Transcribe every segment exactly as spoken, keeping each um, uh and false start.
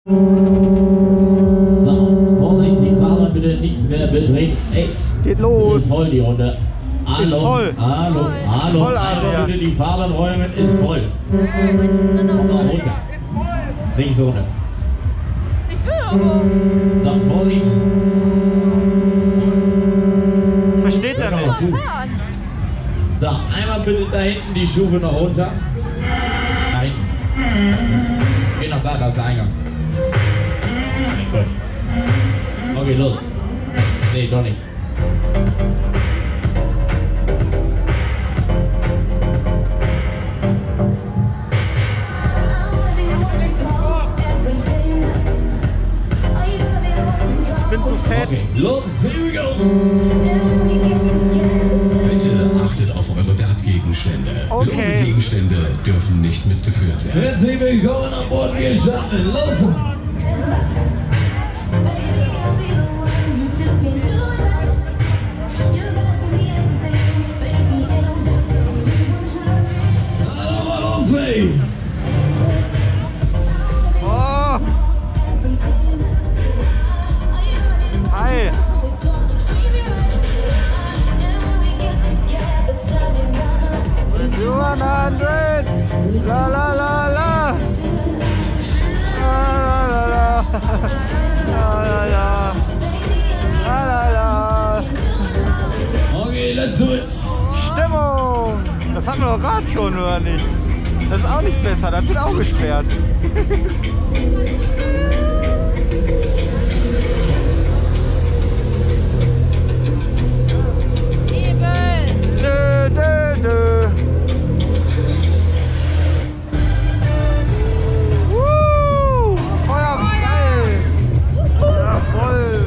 So, Vorsicht, die Fahrer bitte nicht mehr betreten. Ey, geht los. Ist voll die Runde. Hallo, ist voll. hallo, hallo. Voll, Einmal bitte die Fahrer räumen, ist voll. Komm mal runter. Links runter. Ich will aber. So, Vorsicht. Versteht er nicht. Fahren. So, einmal bitte da hinten die Stufe noch runter. Nein. Geh noch da, da ist der Eingang. Mein Gott. Okay, los. Nee, doch nicht. Ich bin zu fett. Okay, los, here we go. Bitte achtet auf eure Wertgegenstände. Okay. Lose Gegenstände dürfen nicht mitgeführt werden. Herzlich willkommen an Bord gestanden. Los. Oh. Hi. one hundred. La la la la. La la la la. La la la. La la la. Okay, let's do it. Stimmung. Das hatten wir doch gerade schon, oder nicht? Das ist auch nicht besser, das wird auch gesperrt. Dö, dö, dö. Woo! Feuer frei! Ja, voll!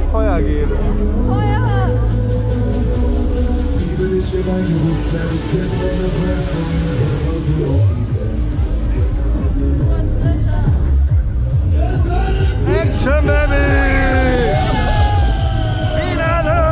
Feuer geben. Feuer! Action, Baby! Finale!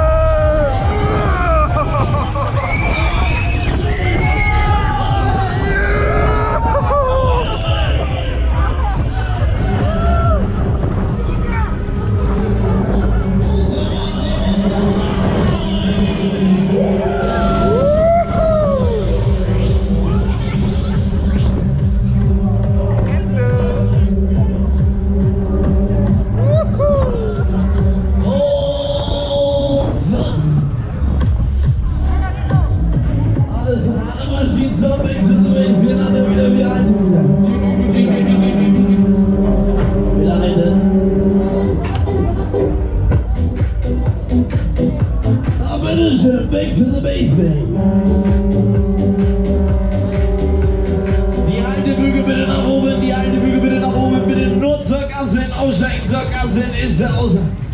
Back to the base, baby. Die alte Bügel bitte nach oben, die alte Bügel bitte nach oben, bitte nur zur Kasse, aussteigen zur Kasse, ist der Außer.